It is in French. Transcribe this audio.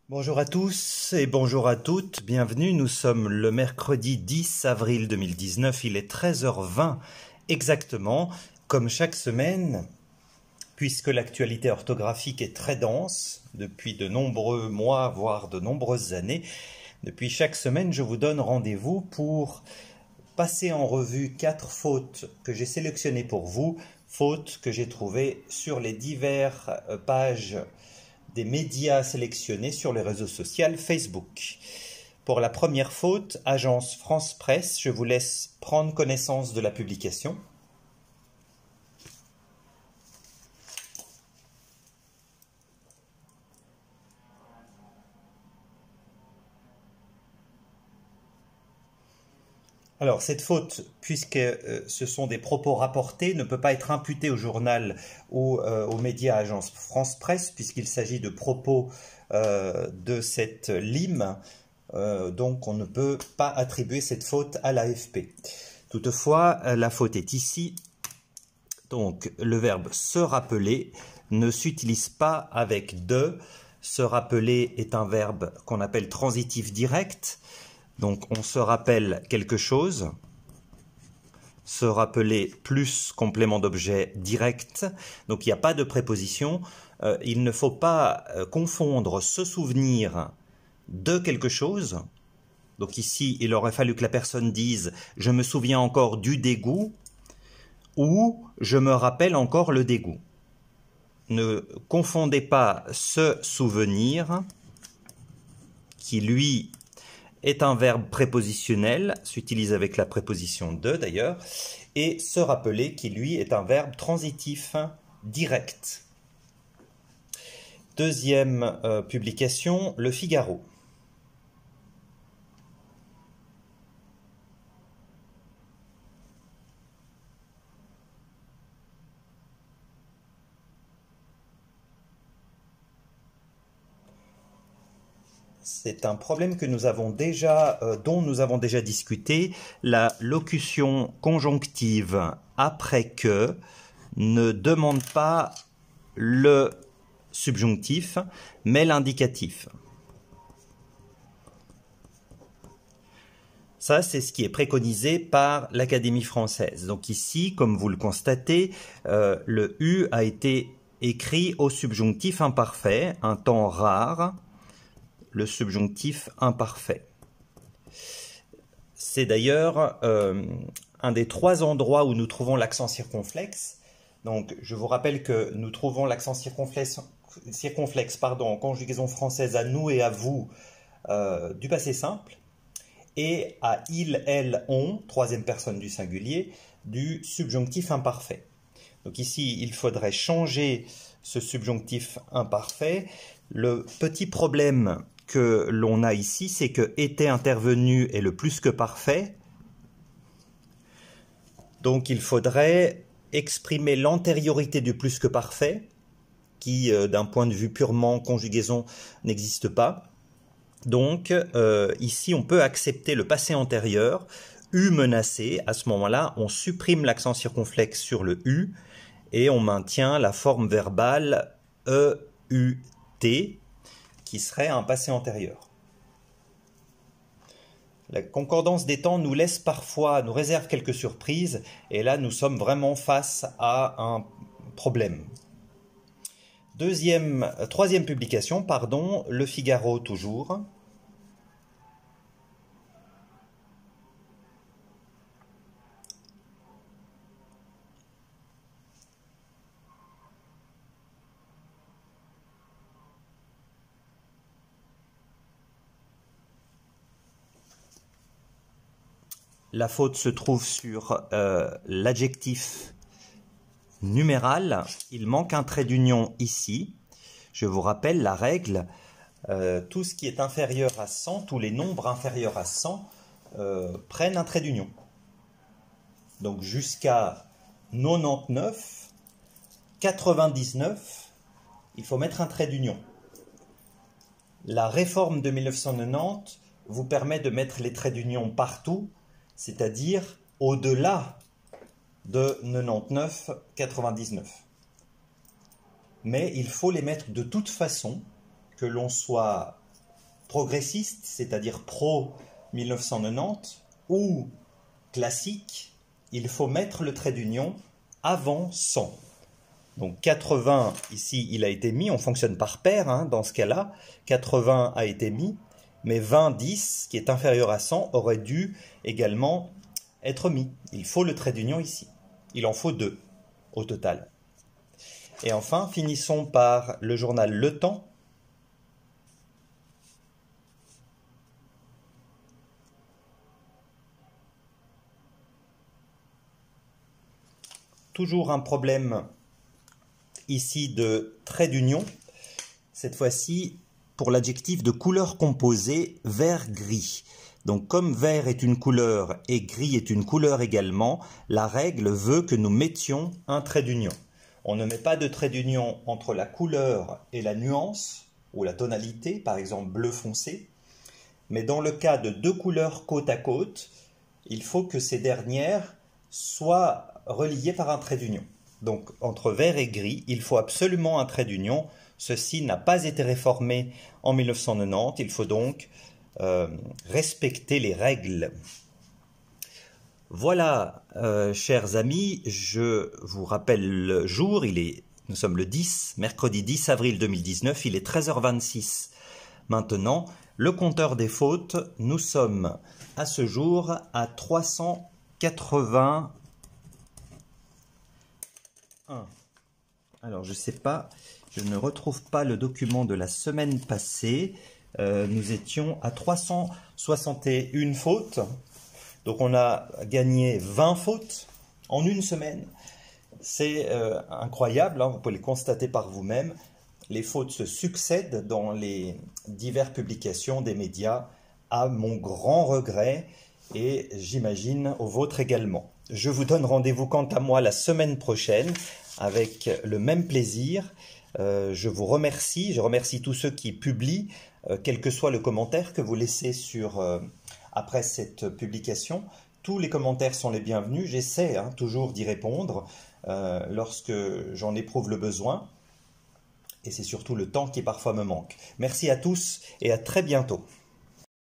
Bonjour à tous et bonjour à toutes, bienvenue, nous sommes le mercredi 10 avril 2019, il est 13h20 exactement, comme chaque semaine, puisque l'actualité orthographique est très dense depuis de nombreux mois, voire de nombreuses années. Depuis chaque semaine, je vous donne rendez-vous pour passer en revue 4 fautes que j'ai sélectionnées pour vous, fautes que j'ai trouvées sur les diverses pages des médias sélectionnés sur les réseaux sociaux Facebook. Pour la première faute, Agence France Presse, je vous laisse prendre connaissance de la publication. Alors, cette faute, puisque ce sont des propos rapportés, ne peut pas être imputée au journal ou aux médias Agence France Presse, puisqu'il s'agit de propos de cette lime. Donc, on ne peut pas attribuer cette faute à l'AFP. Toutefois, la faute est ici. Donc, le verbe se rappeler ne s'utilise pas avec de. Se rappeler est un verbe qu'on appelle transitif direct. Donc, on se rappelle quelque chose. Se rappeler plus complément d'objet direct. Donc, il n'y a pas de préposition. Il ne faut pas confondre se souvenir de quelque chose. Donc ici, il aurait fallu que la personne dise « je me souviens encore du dégoût » ou « je me rappelle encore le dégoût ». Ne confondez pas ce souvenir, qui lui est un verbe prépositionnel, s'utilise avec la préposition de d'ailleurs, et se rappeler, qui lui est un verbe transitif direct. Deuxième publication, Le Figaro. C'est un problème que nous avons déjà, dont nous avons déjà discuté. La locution conjonctive après que ne demande pas le subjonctif, mais l'indicatif. Ça, c'est ce qui est préconisé par l'Académie française. Donc ici, comme vous le constatez, le « U » a été écrit au subjonctif imparfait, un temps rare, le subjonctif imparfait. C'est d'ailleurs un des 3 endroits où nous trouvons l'accent circonflexe. Donc, je vous rappelle que nous trouvons l'accent circonflexe en conjugaison française à nous et à vous du passé simple, et à il, elle, on, 3e personne du singulier, du subjonctif imparfait. Donc ici, il faudrait changer ce subjonctif imparfait. Le petit problème que l'on a ici, c'est que était intervenu est le plus que parfait. Donc il faudrait exprimer l'antériorité du plus que parfait, qui d'un point de vue purement conjugaison n'existe pas. Donc ici on peut accepter le passé antérieur, U menacé. À ce moment-là, on supprime l'accent circonflexe sur le U et on maintient la forme verbale EUT, qui serait un passé antérieur. La concordance des temps nous laisse parfois, nous réserve quelques surprises, et là nous sommes vraiment face à un problème. Troisième publication, pardon, Le Figaro toujours. La faute se trouve sur l'adjectif numéral. Il manque un trait d'union ici. Je vous rappelle la règle. Tout ce qui est inférieur à 100, tous les nombres inférieurs à 100 prennent un trait d'union. Donc jusqu'à 99, 99, il faut mettre un trait d'union. La réforme de 1990 vous permet de mettre les traits d'union partout, c'est-à-dire au-delà de 99, 99. Mais il faut les mettre de toute façon, que l'on soit progressiste, c'est-à-dire pro-1990, ou classique, il faut mettre le trait d'union avant 100. Donc 80, ici, il a été mis, on fonctionne par paire hein, dans ce cas-là. 80 a été mis, mais 20, 10, qui est inférieur à 100, aurait dû également être mis. Il faut le trait d'union ici. Il en faut 2 au total. Et enfin, finissons par le journal Le Temps. Toujours un problème ici de trait d'union, cette fois-ci pour l'adjectif de couleur composée vert-gris. Donc comme vert est une couleur et gris est une couleur également, la règle veut que nous mettions un trait d'union. On ne met pas de trait d'union entre la couleur et la nuance ou la tonalité, par exemple bleu foncé, mais dans le cas de 2 couleurs côte à côte, il faut que ces dernières soient reliées par un trait d'union. Donc entre vert et gris, il faut absolument un trait d'union. Ceci n'a pas été réformé en 1990, il faut donc respecter les règles. Voilà, chers amis, je vous rappelle le jour, nous sommes le 10, mercredi 10 avril 2019, il est 13h26. Maintenant, le compteur des fautes, nous sommes à ce jour à 381. Alors, je ne sais pas, je ne retrouve pas le document de la semaine passée. Nous étions à 361 fautes. Donc, on a gagné 20 fautes en une semaine. C'est incroyable, hein, vous pouvez le constater par vous-même. Les fautes se succèdent dans les diverses publications des médias, à mon grand regret, et j'imagine au vôtre également. Je vous donne rendez-vous quant à moi la semaine prochaine avec le même plaisir. Je vous remercie, je remercie tous ceux qui publient, quel que soit le commentaire que vous laissez après cette publication. Tous les commentaires sont les bienvenus, j'essaie toujours d'y répondre lorsque j'en éprouve le besoin. Et c'est surtout le temps qui parfois me manque. Merci à tous et à très bientôt.